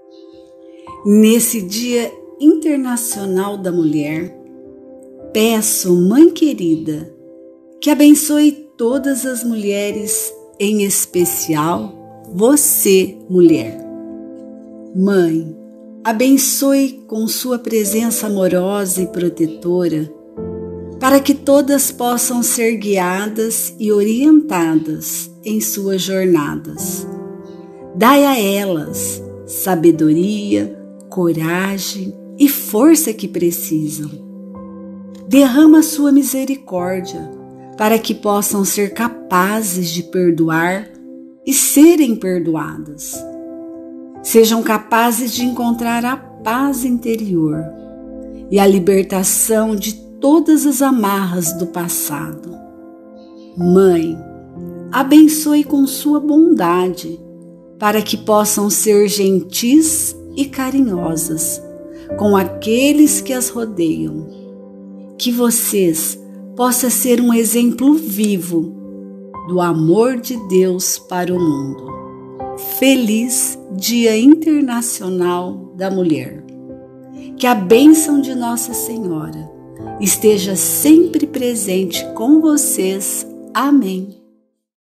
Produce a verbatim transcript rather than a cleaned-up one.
Nesse Dia Internacional da Mulher, peço, Mãe querida, que abençoe todas as mulheres, em especial você, mulher. Mãe, abençoe com sua presença amorosa e protetora, para que todas possam ser guiadas e orientadas em suas jornadas. Dai a elas sabedoria, coragem e força que precisam. Derrama sua misericórdia para que possam ser capazes de perdoar e serem perdoadas. Sejam capazes de encontrar a paz interior e a libertação de todas as amarras do passado. Mãe, abençoe com sua bondade para que possam ser gentis e carinhosas com aqueles que as rodeiam. Que vocês possam ser um exemplo vivo do amor de Deus para o mundo. Feliz Dia Internacional da Mulher. Que a bênção de Nossa Senhora esteja sempre presente com vocês. Amém.